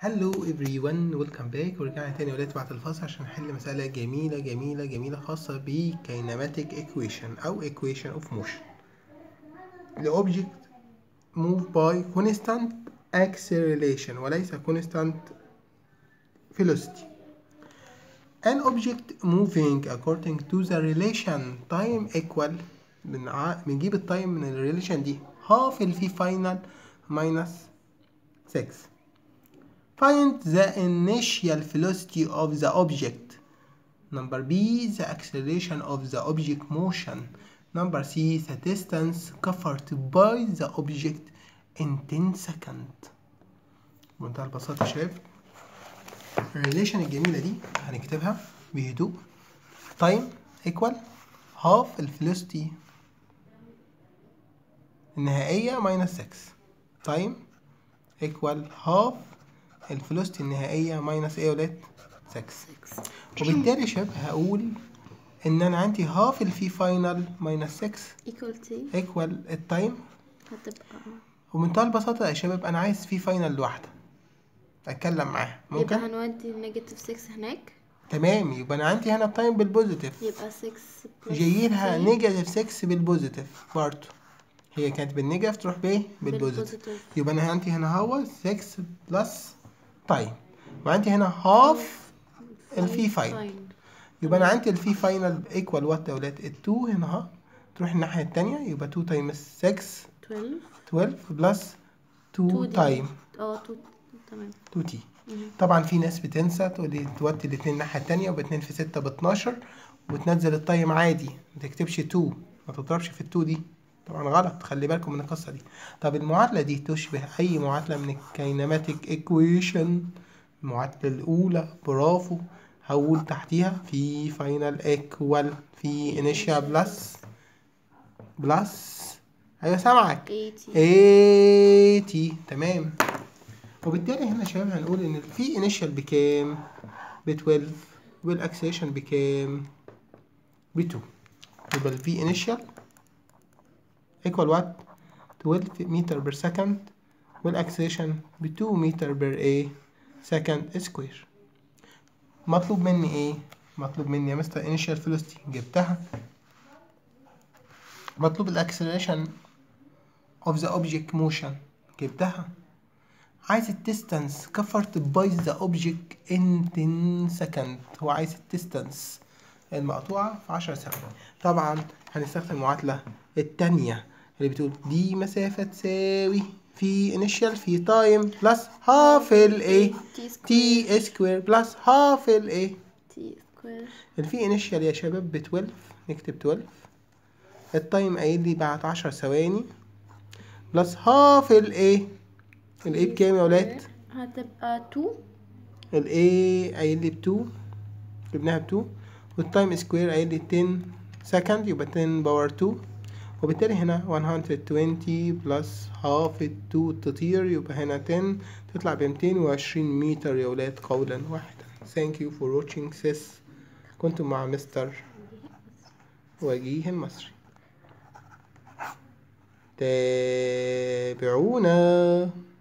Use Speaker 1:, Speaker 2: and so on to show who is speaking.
Speaker 1: هلو everyone welcome back. ورجعنا تاني يا ولاد بعد الفاصل عشان نحل مسألة جميلة جميلة جميلة خاصة ب kinematic equation أو equation of motion. The object move by constant acceleration وليس constant velocity. An object moving according to the relation time equal بنجيب التايم من الريليشن دي half ال v final minus 6. Find the initial velocity of the object. Number B, the acceleration of the object motion. Number C, the distance covered by the object in 10 seconds. بمنتهى البساطة شايف الريليشن الجميلة دي هنكتبها بهدوء. time equal half الفيلوسيتي النهائية minus 6. time equal half الفيلوسيتي النهائية ماينس ايه يا ولاد؟ 6. وبالتالي يا شباب هقول ان انا عندي هاف الفي فاينل ماينس 6 ايكوال التايم هتبقى. وبمنتهى البساطة يا شباب انا عايز في فاينل لوحدة اتكلم معاها. ممكن
Speaker 2: يبقى هنودي النيجاتيف 6 هناك.
Speaker 1: تمام، يبقى انا عندي هنا التايم بالبوزيتيف،
Speaker 2: يبقى 6
Speaker 1: جايلها نيجاتيف 6 بالبوزيتيف برضه. هي كانت بالنيجاتيف تروح بايه؟ بالبوزيتيف. يبقى انا عندي هنا هو 6 بلس تايم، وعندي هنا هاف الفي فاينل. يبقى انا عندي الفي فاينل ايكوال وات يا ولاد؟ ال2 هنا اهو تروح الناحيه الثانيه، يبقى 2 تايمز 6 12 بلس 2 تايم
Speaker 2: 2 تمام
Speaker 1: 2 تي. طبعا في ناس بتنسى تقول لي توطي الاثنين الناحيه الثانيه، وب2 في 6 ب 12 وتنزل التايم عادي، ما تكتبش 2، ما تضربش في ال2 دي، طبعا غلط، خلي بالكم من القصه دي. طب المعادله دي تشبه اي معادله من الكاينماتيك ايكويشن. المعادله الاولى برافو، هقول تحتيها في فاينل ايكوال في انيشال بلس ايوه سامعك 80. تمام. وبالتالي هنا يا شباب هنقول ان في انيشال بكام؟ ب 12 والاكسلريشن بكام؟ ب 2. يبقى الفي انيشال equal what؟ 12 متر بير سكند، والاكسلريشن ب 2 متر بير ايه سكند سكوير. مطلوب مني ايه؟ مطلوب مني يا مستر initial velocity جبتها، مطلوب الاكسلريشن of the object motion جبتها، عايز الديستانس covered by the object in 10 second. هو عايز الديستانس المقطوعة في 10 ثواني. طبعا هنستخدم المعادلة التانية اللي بتقول دي مسافة تساوي في initial في تايم بلس هاف ال A تي سكوير بلس هاف ال A
Speaker 2: تي سكوير.
Speaker 1: الفي initial يا شباب ب 12، نكتب 12. التايم قايل لي بعد 10 ثواني بلس هاف ال A. ال A بكام يا ولاد؟
Speaker 2: هتبقى 2.
Speaker 1: ال A قايل لي ب 2، جبناها ب 2، والتايم سكوير قايل لي 10 سكند، يبقى 10 باور 2. وبالتالي هنا 120 بلس هاف 2 تطير، يبقى هنا 10 تطلع ب 220 متر يا ولاد قولا واحدا. Thank you for watching this. كنتم مع مستر وجيه المصري. تابعونا.